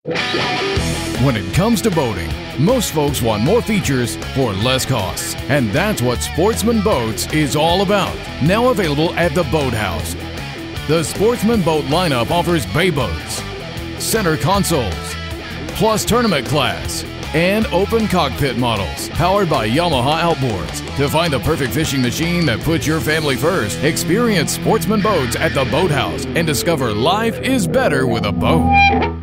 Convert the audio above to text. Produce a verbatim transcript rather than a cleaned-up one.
When it comes to boating, most folks want more features for less costs, and that's what Sportsman Boats is all about. Now available at the Boathouse. The Sportsman Boat lineup offers bay boats, center consoles, plus tournament class, and open cockpit models powered by Yamaha outboards. To find the perfect fishing machine that puts your family first, experience Sportsman Boats at the Boathouse and discover life is better with a boat.